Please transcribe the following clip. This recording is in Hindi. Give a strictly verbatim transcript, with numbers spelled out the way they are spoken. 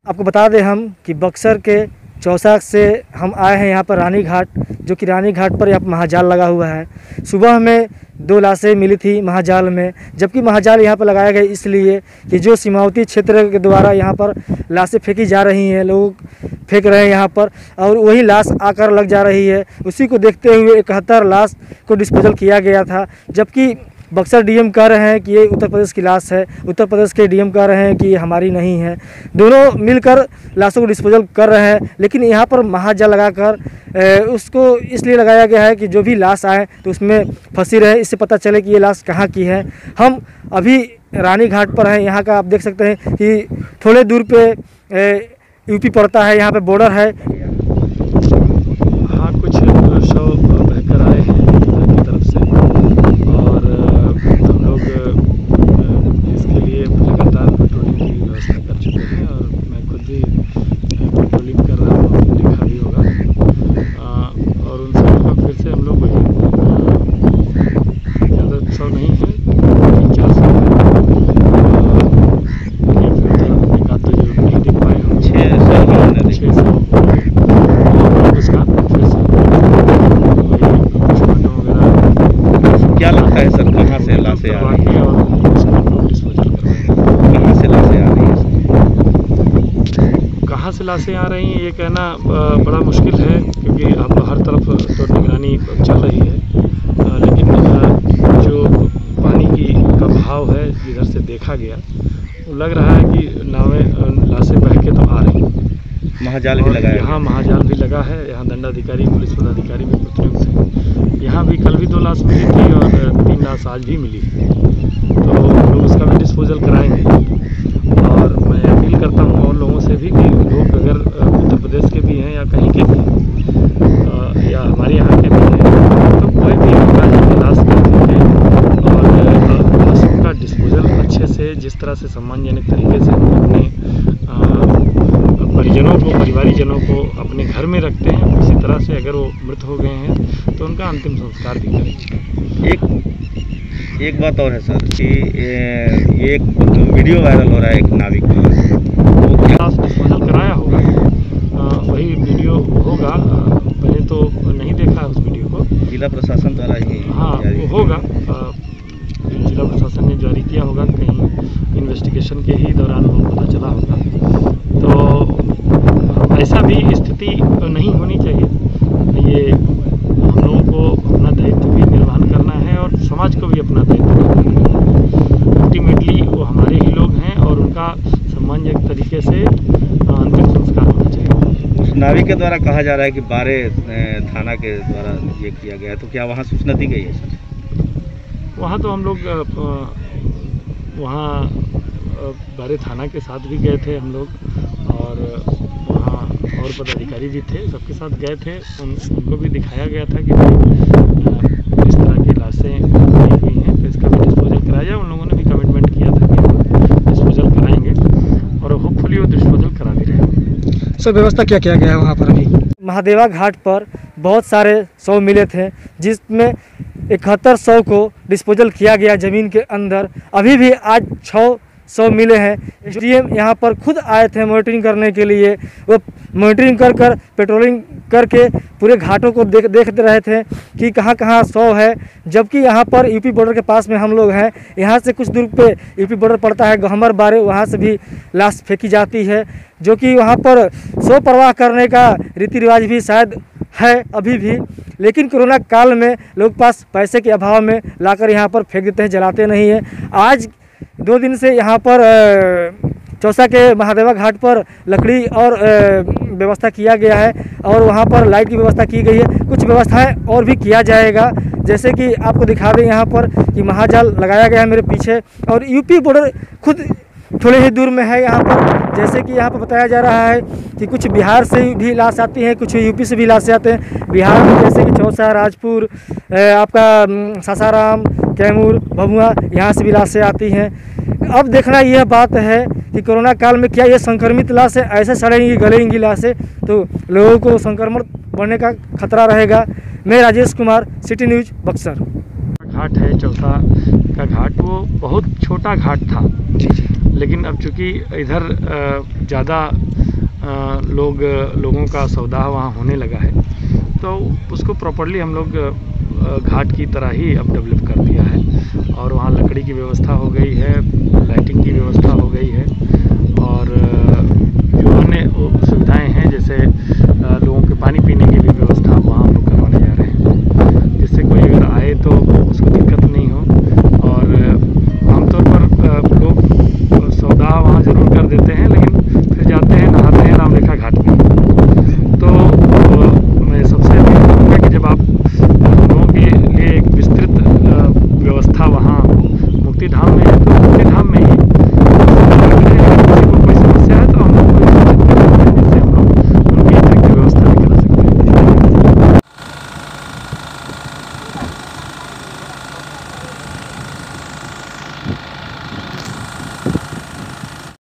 आपको बता दें हम कि बक्सर के चौसा से हम आए हैं यहाँ पर रानी घाट, जो कि रानी घाट पर यहाँ पर महाजाल लगा हुआ है। सुबह में दो लाशें मिली थी महाजाल में, जबकि महाजाल यहाँ पर लगाया गया इसलिए कि जो सीमावर्ती क्षेत्र के द्वारा यहाँ पर लाशें फेंकी जा रही हैं, लोग फेंक रहे हैं यहाँ पर, और वही लाश आकर लग जा रही है। उसी को देखते हुए इकहत्तर लाश को डिस्पोजल किया गया था, जबकि बक्सर डीएम कह रहे हैं कि ये उत्तर प्रदेश की लाश है, उत्तर प्रदेश के डीएम कह रहे हैं कि ये हमारी नहीं है। दोनों मिलकर लाशों को डिस्पोजल कर रहे हैं, लेकिन यहाँ पर महाजाल लगाकर उसको इसलिए लगाया गया है कि जो भी लाश आए तो उसमें फंसी रहे, इससे पता चले कि ये लाश कहाँ की है। हम अभी रानी घाट पर हैं। यहाँ का आप देख सकते हैं कि थोड़े दूर पे यूपी पड़ता है, यहाँ पे बॉर्डर है। हाँ, कुछ शव बहकर आए हैं की तरफ से, और हम लोग इसके लिए लगातार पेट्रोलिंग की व्यवस्था कर चुके हैं, और मैं खुद भी पेट्रोलिंग कर रहा हूँ, आपने देखा भी होगा। और उन सब का फिर से हम लोग वही ज़्यादा शव नहीं है, तीन चार सौ है, एक आध तो जो नहीं देख पाए हम, छः सौ छः सौ उसका फिर से क्या लगता है सर, कहाँ से लाशें आ रही हैं और उसका लोग डिस्पोजल करवाएंगे। कहाँ से लाशें आ रही हैं कहाँ से लाशें आ रही हैं ये कहना बड़ा मुश्किल है, क्योंकि अब हर तरफ तो निगरानी चल रही है, लेकिन जो पानी की का बहाव है जिधर से देखा गया, वो लग रहा है कि नावें लाशें बह के तो आ रही हैं। महाजाल भी लगा है, यहाँ महाजाल भी लगा है, यहाँ दंडाधिकारी पुलिस पदाधिकारी भी प्रत्येक से, यहाँ भी कल भी दो लाश मिली थी और तीन लाश आज भी मिली, तो हम लोग उसका भी डिस्पोजल कराएंगे। और मैं अपील करता हूँ और लोगों से भी कि लोग अगर उत्तर प्रदेश के भी हैं या कहीं के भी हैं या हमारे यहाँ के भी हैं, तो कोई भी राज्य की लाश करके और लाशों का डिस्पोजल अच्छे से, जिस तरह से सम्मानजनक तरीके से हम अपने परिजनों को, परिवारीजनों को अपने घर में रखते हैं, उसी तरह से अगर वो मृत हो गए हैं तो उनका अंतिम संस्कार भी करेंगे। एक एक बात और है सर कि ये एक वीडियो वायरल हो रहा है एक नाविक का, वो क्या डिस्पोजल कराया होगा, आ, वही वीडियो होगा। मैंने तो नहीं देखा उस वीडियो को, जिला प्रशासन द्वारा ही हाँ वो होगा, आ, जिला प्रशासन ने जारी किया होगा, कहीं इन्वेस्टिगेशन के ही दौरान वो पता चला होगा। तो ऐसा भी स्थिति नहीं होनी चाहिए। ये हम लोगों को अपना दायित्व भी निर्वहन करना है और समाज को भी अपना दायित्व निर्वहन करना है। अल्टीमेटली वो हमारे ही लोग हैं और उनका सम्मानजनक तरीके से अंतिम संस्कार होना चाहिए। उस नाविक के द्वारा कहा जा रहा है कि बारे थाना के द्वारा ये किया गया है, तो क्या वहाँ सूचना दी गई है सर? वहाँ तो हम लोग वहाँ बारे थाना के साथ भी गए थे हम लोग, और वहाँ और पदाधिकारी भी थे, सबके साथ गए थे। उन, उनको भी दिखाया गया था कि भाई इस तरह की लाशें आई हुई हैं, तो इसका भी डिस्पोजल कराया जाए। उन लोगों ने भी कमिटमेंट किया था कि हम डिस्पोजल कराएंगे, और होपफुली वो डिस्पोजल करा भी रहे। सर, व्यवस्था क्या किया गया है वहाँ पर? अभी महादेवा घाट पर बहुत सारे शव मिले थे, जिसमें इकहत्तर सौ को डिस्पोजल किया गया ज़मीन के अंदर। अभी भी आज छः सौ मिले हैं। एसडीएम यहाँ पर खुद आए थे मॉनिटरिंग करने के लिए। वो मॉनिटरिंग कर कर पेट्रोलिंग करके पूरे घाटों को देख देखते रहे थे कि कहाँ कहाँ सौ है, जबकि यहाँ पर यूपी बॉर्डर के पास में हम लोग हैं। यहाँ से कुछ दूर पे यूपी बॉर्डर पड़ता है गहमर बारे, वहाँ से भी लाश फेंकी जाती है, जो कि वहाँ पर शव प्रवाह करने का रीति रिवाज भी शायद है अभी भी, लेकिन कोरोना काल में लोग पास पैसे के अभाव में लाकर यहाँ पर फेंक देते हैं, जलाते नहीं हैं। आज दो दिन से यहाँ पर चौसा के महादेवा घाट पर लकड़ी और व्यवस्था किया गया है, और वहाँ पर लाइट की व्यवस्था की गई है। कुछ व्यवस्थाएं और भी किया जाएगा, जैसे कि आपको दिखा दें यहाँ पर कि महाजाल लगाया गया है मेरे पीछे, और यूपी बॉर्डर खुद थोड़े ही दूर में है यहाँ पर। जैसे कि यहाँ पर बताया जा रहा है कि कुछ बिहार से भी लाश आती हैं, कुछ यूपी से भी लाश आते हैं। बिहार में जैसे कि चौसा, राजपुर, आपका सासाराम, कैमूर, भभुआ, यहाँ से भी लाशें आती हैं। अब देखना यह बात है कि कोरोना काल में क्या ये संक्रमित लाशें ऐसे सड़ेंगी गलेंगी लाशें, तो लोगों को संक्रमण बढ़ने का खतरा रहेगा। मैं राजेश कुमार, सिटी न्यूज़, बक्सर। घाट है चौसा का घाट, वो बहुत छोटा घाट था लेकिन अब चूँकि इधर ज़्यादा लोग लोगों का सौदा वहाँ होने लगा है, तो उसको प्रॉपर्ली हम लोग घाट की तरह ही अब डेवलप कर दिया है। और वहाँ लकड़ी की व्यवस्था हो गई है, लाइटिंग की व्यवस्था हो गई है, और जो अन्य सुविधाएं हैं जैसे